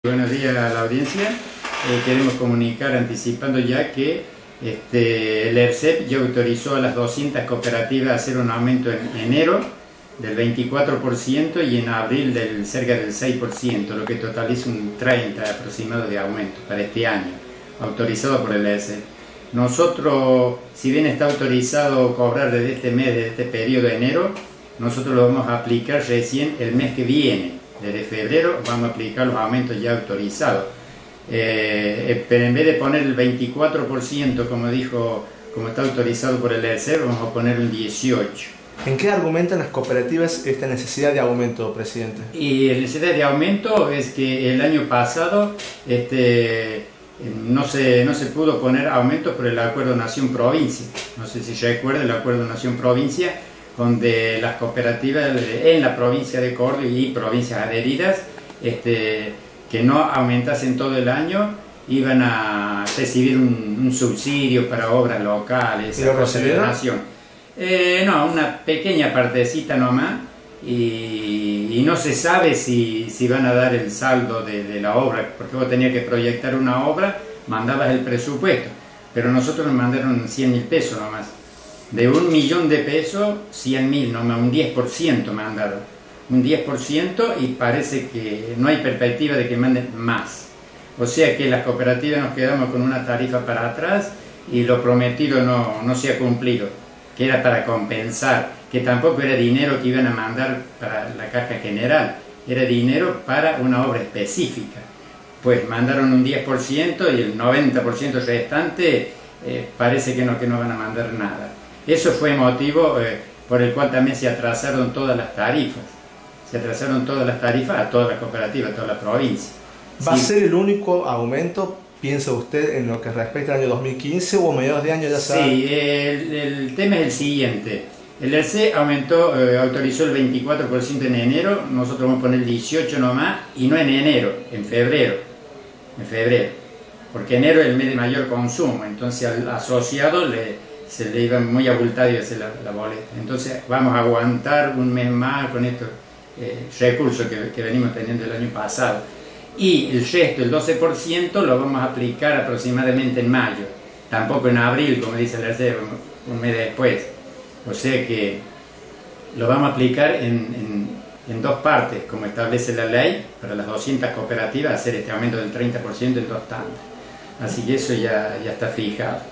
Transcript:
Buenos días a la audiencia. Queremos comunicar anticipando ya que el ERCEP ya autorizó a las 200 cooperativas a hacer un aumento en enero del 24% y en abril del cerca del 6%, lo que totaliza un 30% aproximado de aumento para este año, autorizado por el ERCEP. Nosotros, si bien está autorizado cobrar desde este mes, desde este periodo de enero, nosotros lo vamos a aplicar recién el mes que viene. Desde febrero vamos a aplicar los aumentos ya autorizados. Pero en vez de poner el 24%, como está autorizado por el ERCEP, vamos a poner un 18%. ¿En qué argumentan las cooperativas esta necesidad de aumento, presidente? Y la necesidad de aumento es que el año pasado no se pudo poner aumento por el Acuerdo Nación-Provincia. No sé si recuerda el Acuerdo Nación-Provincia, donde las cooperativas en la provincia de Córdoba y provincias adheridas que no aumentasen todo el año iban a recibir un subsidio para obras locales. ¿Y lo recibieron? No, una pequeña partecita nomás, y no se sabe si van a dar el saldo de la obra, porque vos tenías que proyectar una obra, mandabas el presupuesto, pero nosotros nos mandaron 100.000 pesos nomás. De 1.000.000 de pesos, 100.000 nomás, un 10% mandaron. Un 10%, y parece que no hay perspectiva de que manden más. O sea que las cooperativas nos quedamos con una tarifa para atrás y lo prometido no se ha cumplido, que era para compensar, que tampoco era dinero que iban a mandar para la caja general, era dinero para una obra específica. Pues mandaron un 10% y el 90% restante parece que no van a mandar nada. Eso fue motivo por el cual también se atrasaron todas las tarifas. Se atrasaron todas las tarifas a todas las cooperativas, a toda la provincia. ¿Va a ser el único aumento, piensa usted, en lo que respecta al año 2015 o a mediados de año ya sabe? Sí, el tema es el siguiente. El ERCEP autorizó el 24% en enero, nosotros vamos a poner el 18% nomás, y no en enero, en febrero. Porque enero es el mes de mayor consumo, entonces al asociado se le iba muy abultado y hacer la boleta. Entonces vamos a aguantar un mes más con estos recursos que venimos teniendo el año pasado. Y el resto, el 12%, lo vamos a aplicar aproximadamente en mayo. Tampoco en abril, como dice el ERCEP, un mes después. O sea que lo vamos a aplicar en dos partes, como establece la ley, para las 200 cooperativas, hacer este aumento del 30% en dos tandas. Así que eso ya está fijado.